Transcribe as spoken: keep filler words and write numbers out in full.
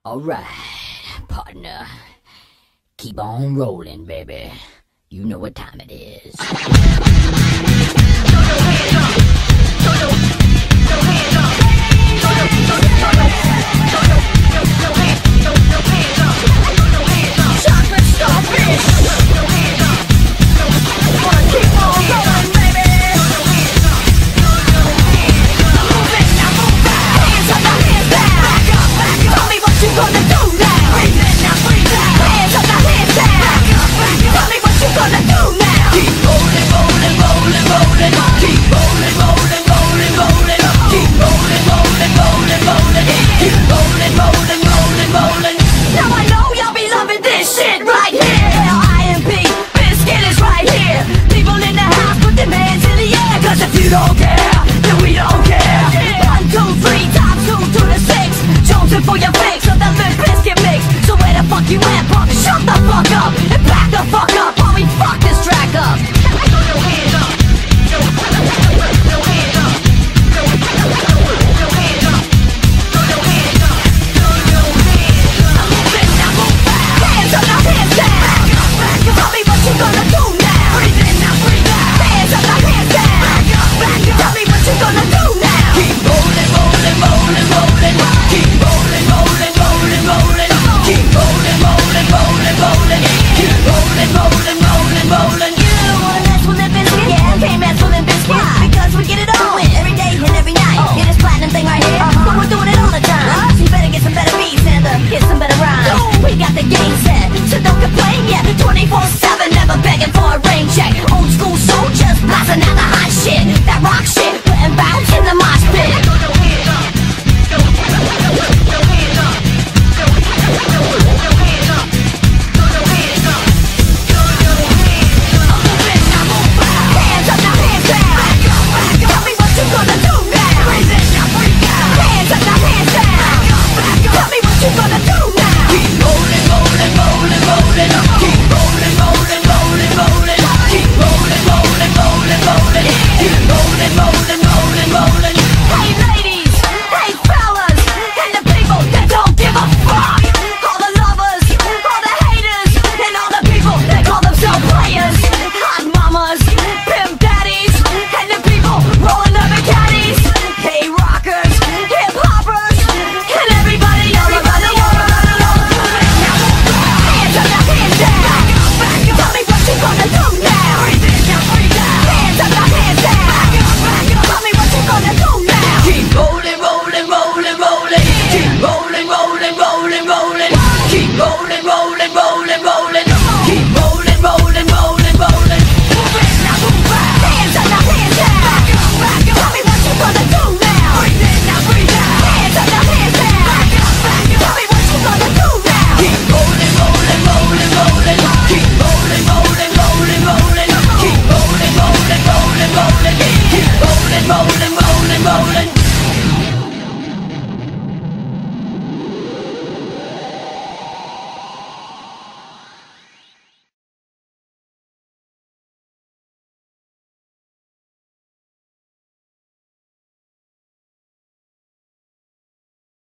Alright, partner. Keep on rolling, baby. You know what time it is. Throw your hands up. Throw your, your hands up. Throw your, throw your, throw your, throw your, your, your hands, your, your hands up. Throw your hands up. Chocolate starfish. Throw your hands up. Wanna keep on rolling, baby. Throw your hands up. Throw your hands up. Move it, now move back. Hands up, now hands down. Back up, back up. Tell me what you gonna do now. Breathe in, now breathe out. Hands up, now hands down. Back up, back up. Tell me what you gonna do now. Keep rolling, rolling, rolling, rolling. Keep rolling, rolling, rolling, rolling. Keep rolling, rolling, rolling, rolling. Keep rolling, rolling, rolling, rolling. Now I know y'all be loving this shit right here. L I M P, Biscuit is right here. People in the house, put them hands in the air. Cause if you don't care, then we don't care. One, two, three, times two to the six. Chosen for your fix of the Limp Bizkit mix. So where the fuck you at, punk? Shut the fuck up and back the fuck